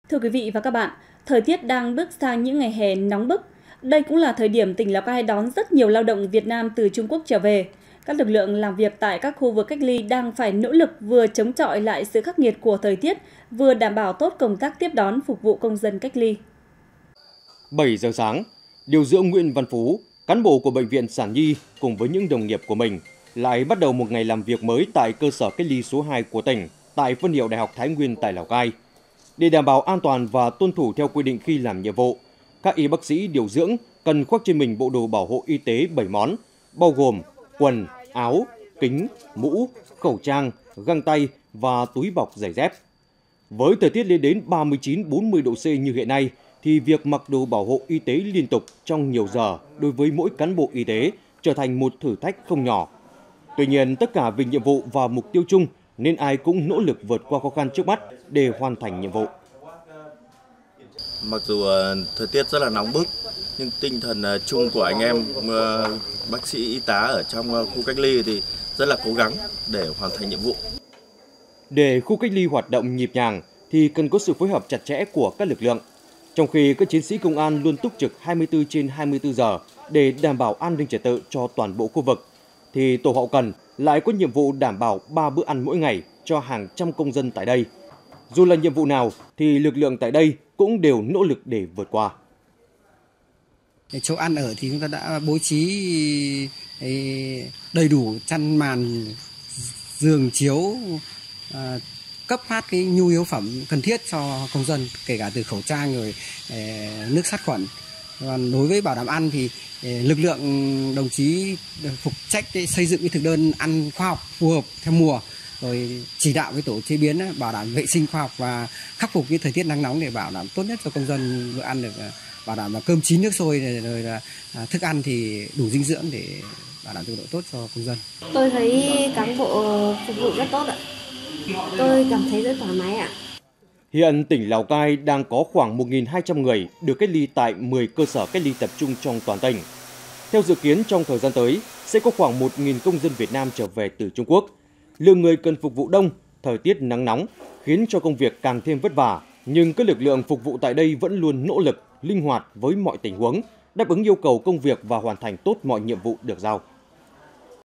Thưa quý vị và các bạn, thời tiết đang bước sang những ngày hè nóng bức. Đây cũng là thời điểm tỉnh Lào Cai đón rất nhiều lao động Việt Nam từ Trung Quốc trở về. Các lực lượng làm việc tại các khu vực cách ly đang phải nỗ lực vừa chống chọi lại sự khắc nghiệt của thời tiết, vừa đảm bảo tốt công tác tiếp đón phục vụ công dân cách ly. 7 giờ sáng, điều dưỡng Nguyễn Văn Phú, cán bộ của Bệnh viện Sản Nhi cùng với những đồng nghiệp của mình lại bắt đầu một ngày làm việc mới tại cơ sở cách ly số 2 của tỉnh, tại phân hiệu Đại học Thái Nguyên tại Lào Cai. Để đảm bảo an toàn và tuân thủ theo quy định khi làm nhiệm vụ, các y bác sĩ điều dưỡng cần khoác trên mình bộ đồ bảo hộ y tế 7 món, bao gồm quần, áo, kính, mũ, khẩu trang, găng tay và túi bọc giày dép. Với thời tiết lên đến 39-40 độ C như hiện nay, thì việc mặc đồ bảo hộ y tế liên tục trong nhiều giờ đối với mỗi cán bộ y tế trở thành một thử thách không nhỏ. Tuy nhiên, tất cả vì nhiệm vụ và mục tiêu chung nên ai cũng nỗ lực vượt qua khó khăn trước mắt để hoàn thành nhiệm vụ. Mặc dù thời tiết rất là nóng bức, nhưng tinh thần chung của anh em bác sĩ y tá ở trong khu cách ly thì rất là cố gắng để hoàn thành nhiệm vụ. Để khu cách ly hoạt động nhịp nhàng thì cần có sự phối hợp chặt chẽ của các lực lượng. Trong khi các chiến sĩ công an luôn túc trực 24/24 giờ để đảm bảo an ninh trật tự cho toàn bộ khu vực, thì tổ hậu cần lại có nhiệm vụ đảm bảo 3 bữa ăn mỗi ngày cho hàng trăm công dân tại đây. Dù là nhiệm vụ nào thì lực lượng tại đây cũng đều nỗ lực để vượt qua. Chỗ ăn ở thì chúng ta đã bố trí đầy đủ chăn màn, giường chiếu, cấp phát cái nhu yếu phẩm cần thiết cho công dân, kể cả từ khẩu trang rồi nước sát khuẩn. Còn đối với bảo đảm ăn thì lực lượng đồng chí phụ trách xây dựng cái thực đơn ăn khoa học phù hợp theo mùa, rồi chỉ đạo với tổ chế biến bảo đảm vệ sinh khoa học và khắc phục cái thời tiết nắng nóng để bảo đảm tốt nhất cho công dân bữa ăn được, bảo đảm là cơm chín nước sôi, rồi là thức ăn thì đủ dinh dưỡng để bảo đảm độ tốt cho công dân. Tôi thấy cán bộ phục vụ rất tốt ạ. Tôi cảm thấy rất thoải mái ạ. Hiện tỉnh Lào Cai đang có khoảng 1.200 người được cách ly tại 10 cơ sở cách ly tập trung trong toàn tỉnh. Theo dự kiến trong thời gian tới, sẽ có khoảng 1.000 công dân Việt Nam trở về từ Trung Quốc. Lượng người cần phục vụ đông, thời tiết nắng nóng khiến cho công việc càng thêm vất vả, nhưng các lực lượng phục vụ tại đây vẫn luôn nỗ lực, linh hoạt với mọi tình huống, đáp ứng yêu cầu công việc và hoàn thành tốt mọi nhiệm vụ được giao.